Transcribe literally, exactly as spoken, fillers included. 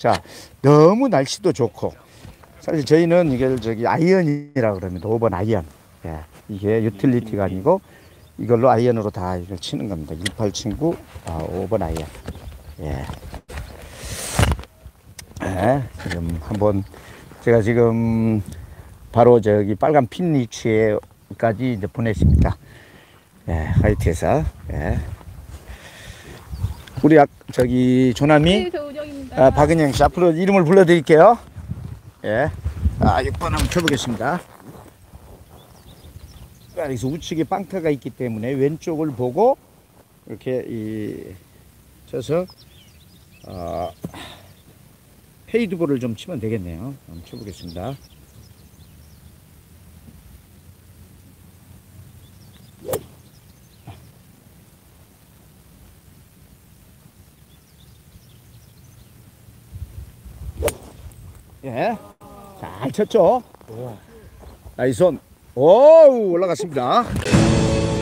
자, 너무 날씨도 좋고 사실 저희는 이걸 저기 아이언이라 그럽니다. 오 번 아이언. 예, 이게 유틸리티가 아니고 이걸로 아이언으로 다 이걸 치는 겁니다. 일팔 친구 아, 오 번 아이언. 예. 예, 지금 한번 제가 지금 바로 저기 빨간 핀 위치에까지 이제 보냈습니다. 예, 화이트에서. 예. 우리 아, 저기 조남이 네, 아, 박은영 씨 앞으로 이름을 불러드릴게요. 예. 아, 육 번 한번 쳐보겠습니다. 여기서 우측에 빵터가 있기 때문에 왼쪽을 보고 이렇게 이 쳐서 어, 페이드볼을 좀 치면 되겠네요. 한번 쳐보겠습니다. 예, 잘 쳤죠? 나이스 온. 오, 올라갔습니다.